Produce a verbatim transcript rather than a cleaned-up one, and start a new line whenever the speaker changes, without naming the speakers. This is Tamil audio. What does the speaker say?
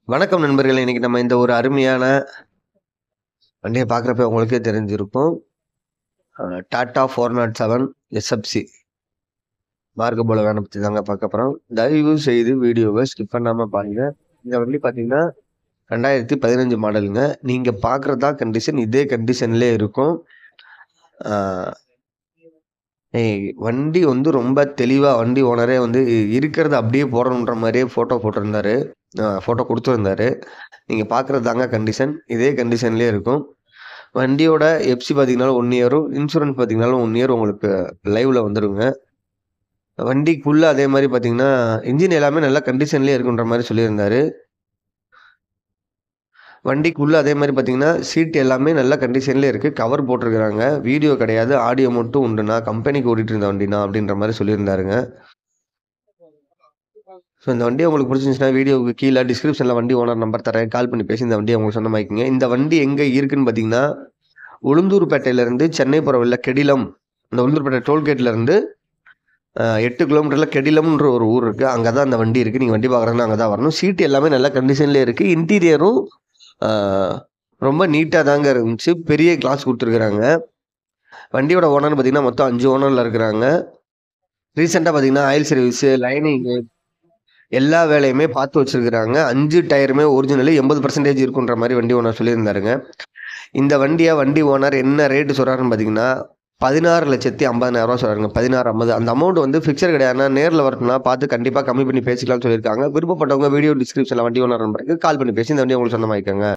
வணக்கம் நண்பர்களே! இன்னைக்கு நம்ம இந்த ஒரு அருமையான வண்டிய பார்க்குறப்ப உங்களுக்கே தெரிஞ்சிருக்கும். அ டாடா நானூற்று ஏழு எஸ்எஃப்சி மார்க்க போல வேன பத்தி தாங்க பார்க்க போறோம். தயவு செய்து வீடியோவ ஸ்கிப் பண்ணாம பாருங்க. இந்த வண்டி பார்த்தீங்கன்னா, இரண்டாயிரத்து பதினைந்து மாடலுங்க. நீங்க பார்க்குறது தான் கண்டிஷன். இதே கண்டிஷன்லயே இருக்கும். ஆ ஏய் வண்டி வந்து ரொம்ப தெளிவா வண்டி ஓனரே வந்து இருக்கிறத அப்படியே போடணுன்ற மாரியே ஃபோட்டோ போட்டிருந்தாரு. அ ஃபோட்டோ குடுத்துருந்தாரு. நீங்க பார்க்குறது தாங்க கண்டிஷன். இதே கண்டிஷன்லயே இருக்கும். வண்டியோட எஃப்சி பார்த்தீங்கனாலும் ஒன் இயரும், இன்சூரன்ஸ் பார்த்தீங்கனாலும் ஒன் இயர் உங்களுக்கு லைவ்ல வந்துருங்க. வண்டிக்குள்ள அதே மாரி பார்த்தீங்கன்னா, இன்ஜின் எல்லாமே நல்ல கண்டிஷன்லயே இருக்குன்ற மாரி சொல்லியிருந்தாரு. வண்டிக்குள்ள அதே மாரி பார்த்தீங்கன்னா, சீட் எல்லாமே நல்ல கண்டிஷன்லயே இருக்கு. கவர் போட்டிருக்காங்க. வீடியோ கிடையாது. ஆடியோ மட்டும் உண்டுண்ணா. கம்பெனிக்கு ஓட்டிட்டு இருந்த வண்டிண்ணா அப்படின்ற மாரி சொல்லியிருந்தாருங்க. ஸோ இந்த வண்டி உங்களுக்கு பிடிச்சிருந்துச்சுன்னா, வீடியோவுக்கு கீழ டிஸ்கிரிப்ஷன்ல வண்டி ஓனர் நம்பர் தரேன். கால் பண்ணி பேசி இந்த வண்டிய உங்களுக்கு சொந்தமாக்கிக்கங்க. இந்த வண்டி எங்க இருக்குன்னு பார்த்தீங்கன்னா, உளுந்தூர்பேட்டையிலிருந்து சென்னை போற வழியில கெடிலம். இந்த உளுந்தூர்பேட்டை டோல்கேட்ல இருந்து அ எட்டு கிலோமீட்டர்ல கெடிலம்ன்ற ஒரு ஊர் இருக்கு. அங்க தான் அந்த வண்டி இருக்கு. நீங்க வண்டி பார்க்குறதுன்னா அங்க தான் வரணும். சீட் எல்லாமே நல்ல கண்டிஷன்லயே இருக்கு. இன்டீரியரும் ஆ ரொம்ப நீட்டா தாங்க இருந்துச்சு. பெரிய கிளாஸ் குடுத்துருக்காங்க. வண்டியோட ஓனர்ன்னு பார்த்தீங்கன்னா, மொத்தம் அஞ்சு ஓனர்ல இருக்கிறாங்க. ரீசென்ட்டா பார்த்தீங்கன்னா, ஆயில் சர்வீஸு, லைனிங்கு எல்லா வேலையுமே பார்த்து வச்சிருக்கிறாங்க. அஞ்சு டயருமே ஒரிஜினலு எண்பது சதவீதம் இருக்குன்ற மாரி வண்டி ஓனர் சொல்லியிருந்தாருங்க. இந்த வண்டிய வண்டி ஓனர் என்ன ரேட் சொல்றாருன்னு பார்த்தீங்கன்னா, பதினாறு லட்சத்து ஐம்பதாயிரம் சொல்றாருங்க. பதினாறு ஐம்பது அந்த அமௌண்ட் வந்து ஃபிக்ஸட் கிடையாதுண்ணா. நேர்ல வரணும்னா பார்த்து கண்டிப்பா கம்மி பண்ணி பேசிக்கலாம்னு சொல்லியிருக்காங்க. விருப்பப்பட்டவங்க வீடியோ டிஸ்கிரிப்ஷன்ல வண்டி ஓனர் நம்பருக்கு கால் பண்ணி பேசி இந்த வண்டிய உங்களுக்கு சொந்தமாக்கிக்கங்க.